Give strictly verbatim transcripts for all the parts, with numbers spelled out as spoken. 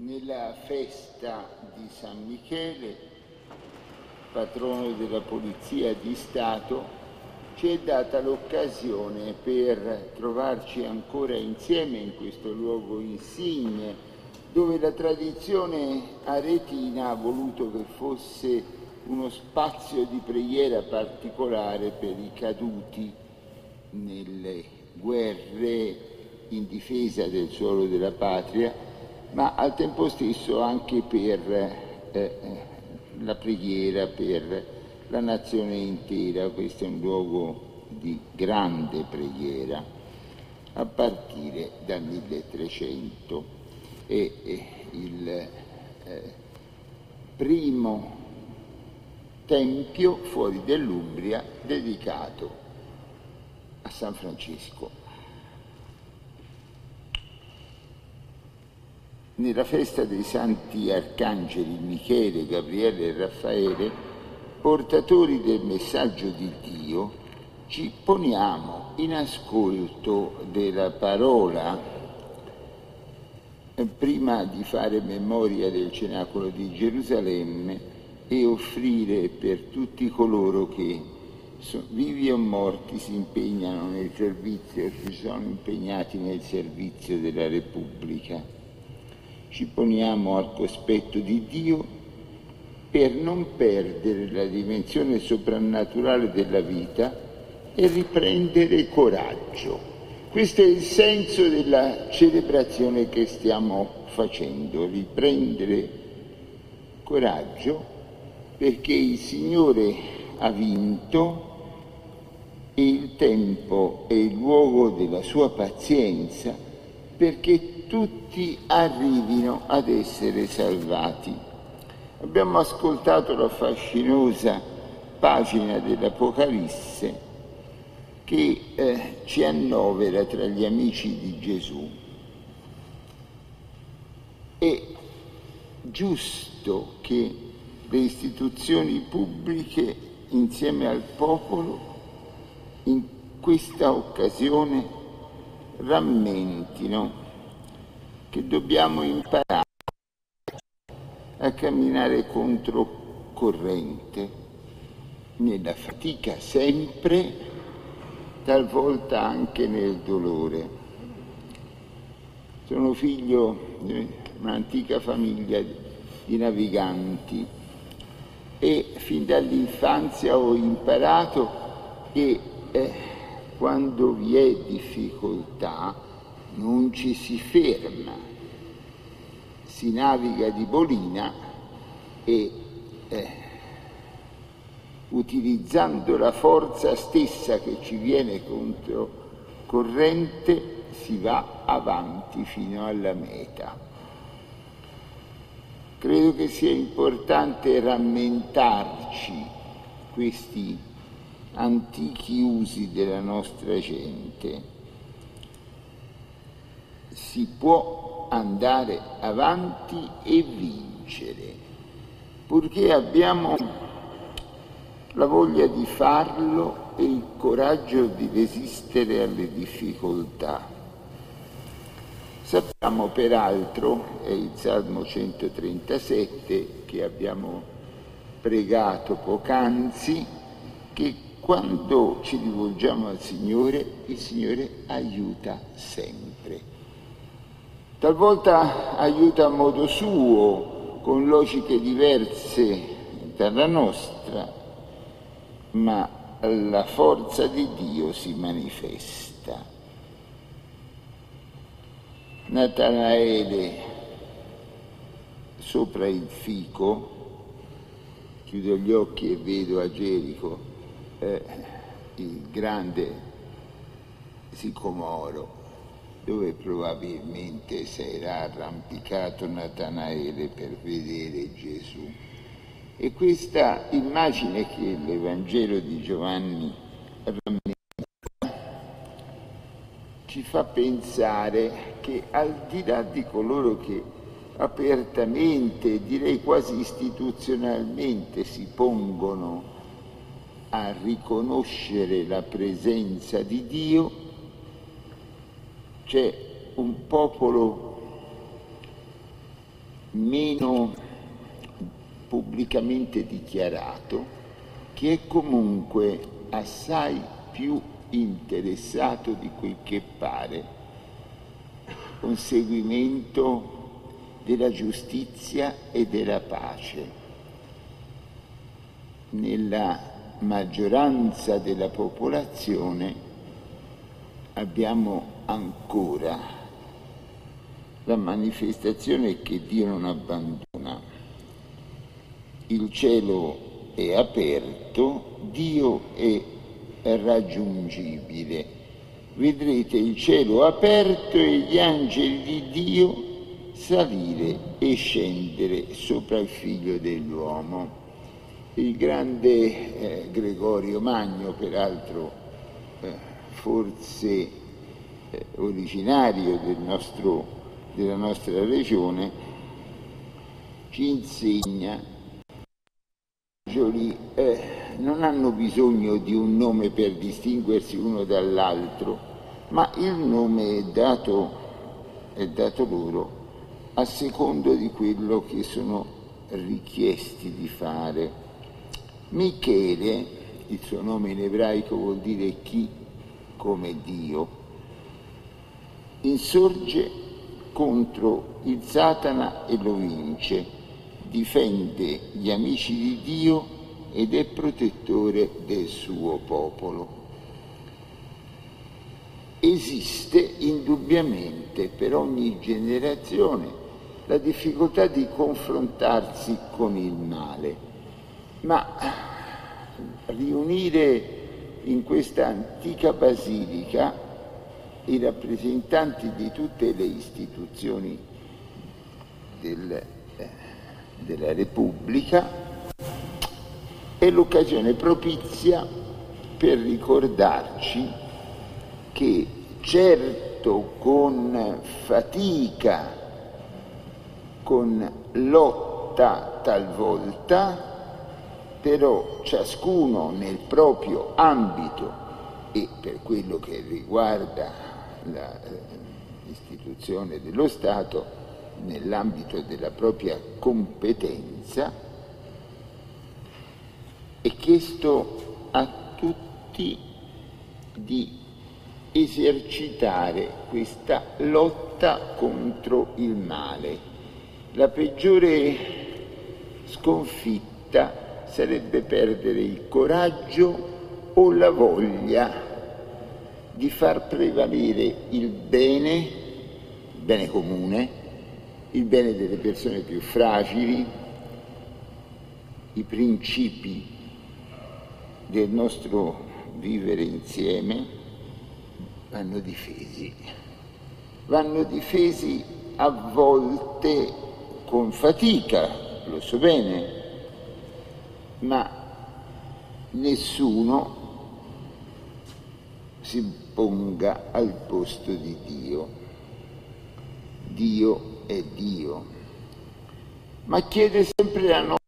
nella festa di San Michele, patrono della Polizia di Stato, ci è data l'occasione per trovarci ancora insieme in questo luogo insigne, dove la tradizione aretina ha voluto che fosse uno spazio di preghiera particolare per i caduti nelle guerre in difesa del suolo della patria, ma al tempo stesso anche per eh, la preghiera per la nazione intera. Questo è un luogo di grande preghiera, a partire dal milletrecento. È, è il eh, primo tempio fuori dell'Umbria dedicato a San Francesco. Nella festa dei santi arcangeli Michele, Gabriele e Raffaele, portatori del messaggio di Dio, ci poniamo in ascolto della parola prima di fare memoria del Cenacolo di Gerusalemme e offrire per tutti coloro che vivi o morti si impegnano nel servizio, si sono impegnati nel servizio della Repubblica. Ci poniamo al cospetto di Dio per non perdere la dimensione soprannaturale della vita e riprendere coraggio. Questo è il senso della celebrazione che stiamo facendo, riprendere coraggio, perché il Signore ha vinto e il tempo è il luogo della sua pazienza, perché tutti arrivino ad essere salvati. Abbiamo ascoltato la fascinosa pagina dell'Apocalisse che eh, ci annovera tra gli amici di Gesù. È giusto che le istituzioni pubbliche insieme al popolo in questa occasione rammentino che dobbiamo imparare a camminare controcorrente, nella fatica sempre, talvolta anche nel dolore. Sono figlio di un'antica famiglia di naviganti e fin dall'infanzia ho imparato che eh, quando vi è difficoltà non ci si ferma, si naviga di bolina e eh, utilizzando la forza stessa che ci viene controcorrente si va avanti fino alla meta. Credo che sia importante rammentarci questi antichi usi della nostra gente. Si può andare avanti e vincere, purché abbiamo la voglia di farlo e il coraggio di resistere alle difficoltà. Sappiamo peraltro, è il Salmo centotrentasette che abbiamo pregato poc'anzi, che quando ci rivolgiamo al Signore, il Signore aiuta sempre. Talvolta aiuta a modo suo, con logiche diverse dalla nostra, ma la forza di Dio si manifesta. Natanaele sopra il fico, chiudo gli occhi e vedo a Gerico eh, il grande sicomoro dove probabilmente si era arrampicato Natanaele per vedere Gesù. E questa immagine che l'Evangelo di Giovanni rammenta ci fa pensare che al di là di coloro che apertamente, direi quasi istituzionalmente, si pongono a riconoscere la presenza di Dio, c'è un popolo meno pubblicamente dichiarato, che è comunque assai più interessato di quel che pare conseguimento della giustizia e della pace. Nella maggioranza della popolazione abbiamo ancora la manifestazione che Dio non abbandona. Il cielo è aperto, Dio è raggiungibile. Vedrete il cielo aperto e gli angeli di Dio salire e scendere sopra il Figlio dell'uomo. Il grande eh, Gregorio Magno, peraltro eh, forse eh, originario del nostro, della nostra regione, ci insegna che eh, non hanno bisogno di un nome per distinguersi uno dall'altro, ma il nome è dato, è dato loro a secondo di quello che sono richiesti di fare. Michele, il suo nome in ebraico vuol dire chi come Dio, insorge contro il Satana e lo vince, difende gli amici di Dio ed è protettore del suo popolo. Esiste indubbiamente per ogni generazione la difficoltà di confrontarsi con il male, ma riunire in questa antica basilica i rappresentanti di tutte le istituzioni del, eh, della Repubblica è l'occasione propizia per ricordarci che certo con fatica, con lotta talvolta, però ciascuno nel proprio ambito e per quello che riguarda l'istituzione dello Stato, nell'ambito della propria competenza, è chiesto a tutti di esercitare questa lotta contro il male. La peggiore sconfitta sarebbe perdere il coraggio o la voglia di far prevalere il bene, il bene comune, il bene delle persone più fragili, i principi del nostro vivere insieme vanno difesi. Vanno difesi a volte con fatica, lo so bene, ma nessuno si ponga al posto di Dio. Dio è Dio, ma chiede sempre la nostra.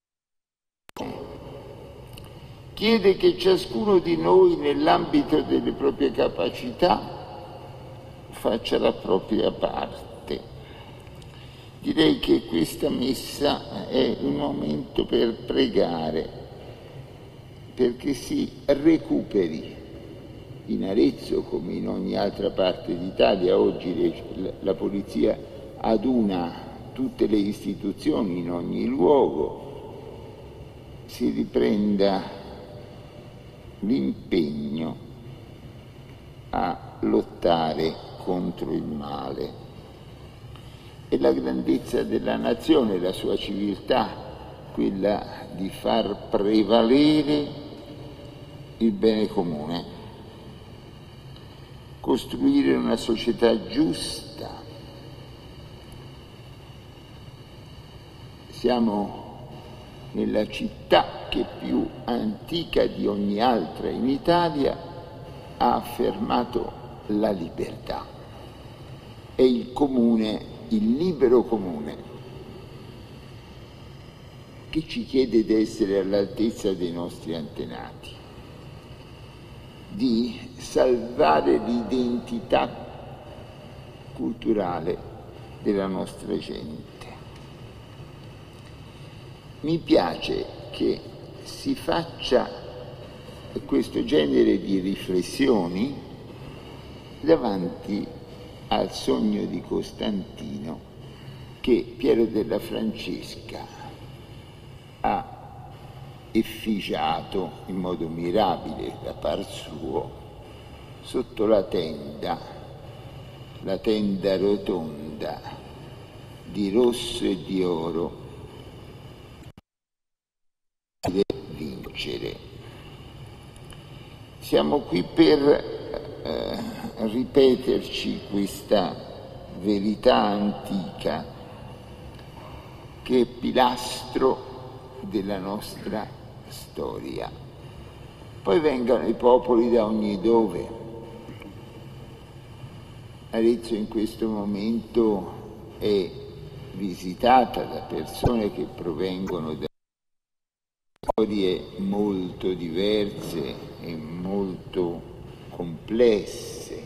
Chiede che ciascuno di noi, nell'ambito delle proprie capacità, faccia la propria parte. Direi che questa messa è un momento per pregare, perché si recuperi in Arezzo, come in ogni altra parte d'Italia. Oggi le, la polizia aduna tutte le istituzioni in ogni luogo, si riprenda l'impegno a lottare contro il male. E la grandezza della nazione, la sua civiltà, quella di far prevalere il bene comune, costruire una società giusta. Siamo nella città che più antica di ogni altra in Italia ha affermato la libertà. È il comune, il libero comune, che ci chiede di essere all'altezza dei nostri antenati, di salvare l'identità culturale della nostra gente. mi piace che si faccia questo genere di riflessioni davanti al sogno di Costantino che Piero della Francesca ha effigiato in modo mirabile da par suo sotto la tenda, la tenda rotonda di rosso e di oro di vincere. Siamo qui per eh, ripeterci questa verità antica che è pilastro della nostra storia. Poi vengano i popoli da ogni dove. Arezzo in questo momento è visitata da persone che provengono da storie molto diverse e molto complesse.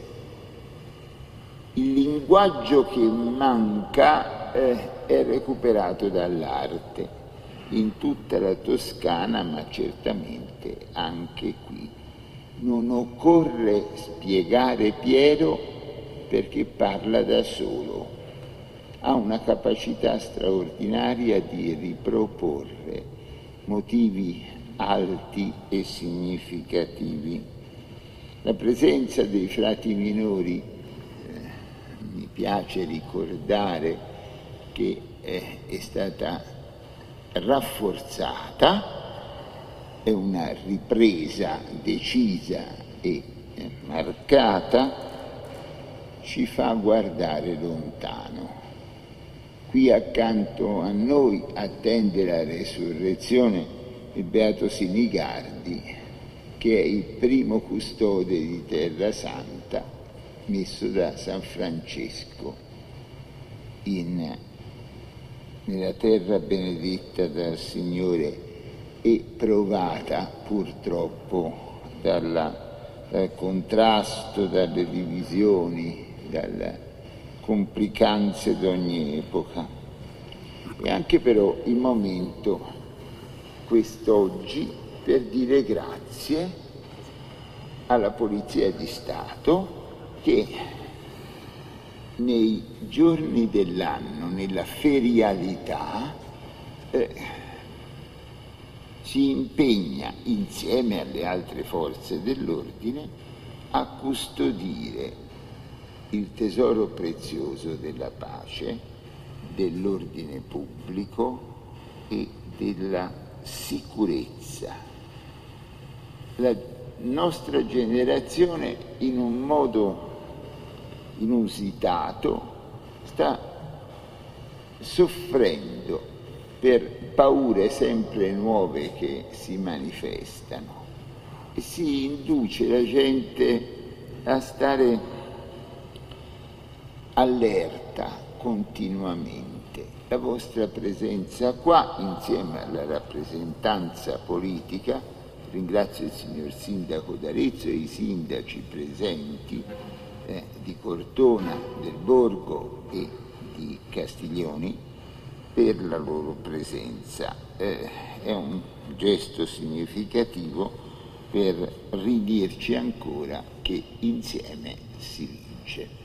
Il linguaggio che manca eh, è recuperato dall'arte in tutta la Toscana, ma certamente anche qui. Non occorre spiegare Piero perché parla da solo. Ha una capacità straordinaria di riproporre motivi alti e significativi. La presenza dei frati minori, eh, mi piace ricordare che eh, è stata rafforzata, è una ripresa decisa e eh, marcata, ci fa guardare lontano. Qui accanto a noi attende la resurrezione il Beato Sinigardi, che è il primo custode di Terra Santa messo da San Francesco in, nella terra benedetta dal Signore e provata purtroppo dalla, dal contrasto, dalle divisioni, dalle complicanze d'ogni epoca. E anche però il momento, quest'oggi, per dire grazie alla Polizia di Stato che nei giorni dell'anno, nella ferialità, eh, si impegna insieme alle altre forze dell'ordine a custodire il tesoro prezioso della pace, dell'ordine pubblico e della sicurezza. La nostra generazione, in un modo inusitato, sta soffrendo per paure sempre nuove che si manifestano e si induce la gente a stare allerta continuamente. La vostra presenza qua, insieme alla rappresentanza politica, ringrazio il signor Sindaco d'Arezzo e i sindaci presenti eh, di Cortona, del Borgo e di Castiglioni per la loro presenza. Eh, è un gesto significativo per ridirci ancora che insieme si vince.